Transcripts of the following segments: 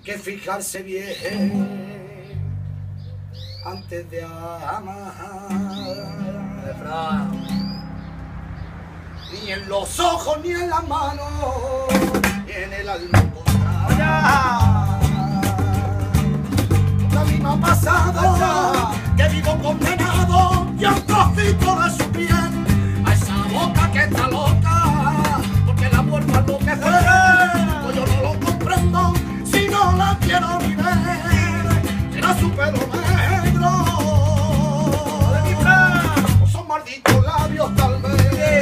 que fijarse bien antes de amar. Ni en los ojos, ni en las manos, ni en el alma encontrar. La misma pasada que vivo condenado y a un trocito de su piel, a esa boca que está loca porque la vuelvo a enloquecer. Pues yo no lo comprendo si no la quiero ni ver. Será su pelo negro o son malditos labios tal vez.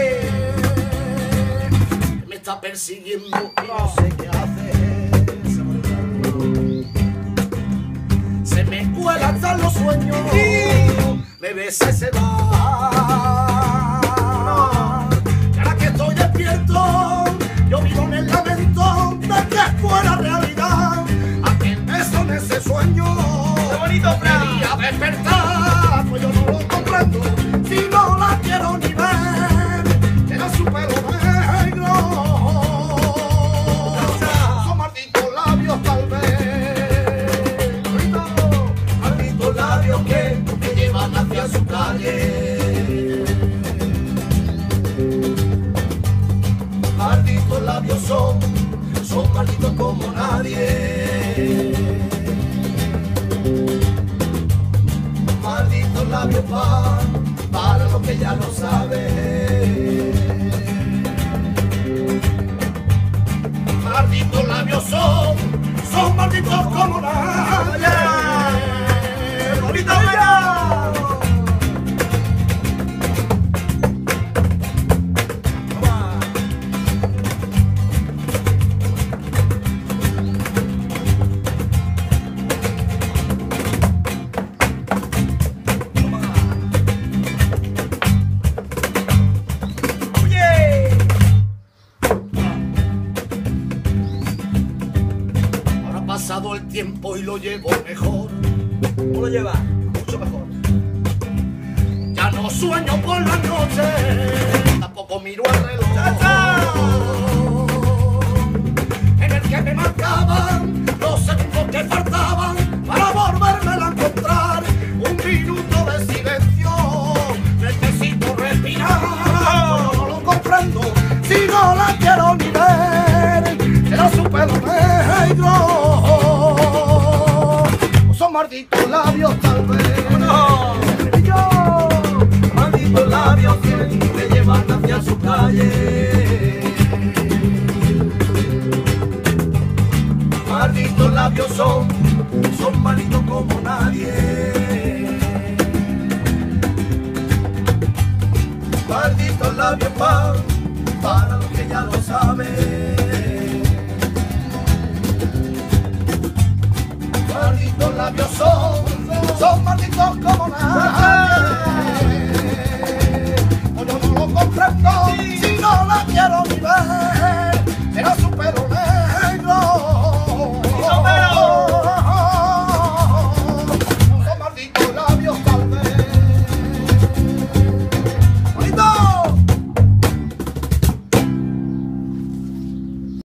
Me está persiguiendo y no sé qué hacer. Se me cuela hasta los sueños, me besa y se va. Y ahora que estoy despierto, yo vivo en el lamento de que fuera realidad aquel beso en ese sueño. ¡Qué bonito, quería despertar, pues yo no lo comprendo si no la quiero ni ver. Era su pelo negro, son malditos labios tal vez. Malditos labios que me llevan hacia su calle. Malditos labios son malditos como nadie. Malditos labios para los que ya lo saben. Malditos labios son malditos como nadie. ¡Bonita vida! Pasado el tiempo y lo llevo mejor. ¿Cómo lo lleva? Mucho mejor. Ya no sueño por la noche, tampoco miro el reloj en el que me marcaban los segundos que faltaban para volverme a encontrar. Un minuto de silencio, necesito respirar. Yo no lo comprendo si no la quiero ni ver. Será su pelo negro, son malditos labios tal vez. ¡No! Malditos labios que me llevan hacia su calle. Malditos labios son malditos como nadie. Malditos labios para los que ya lo saben. Malditos labios son malditos como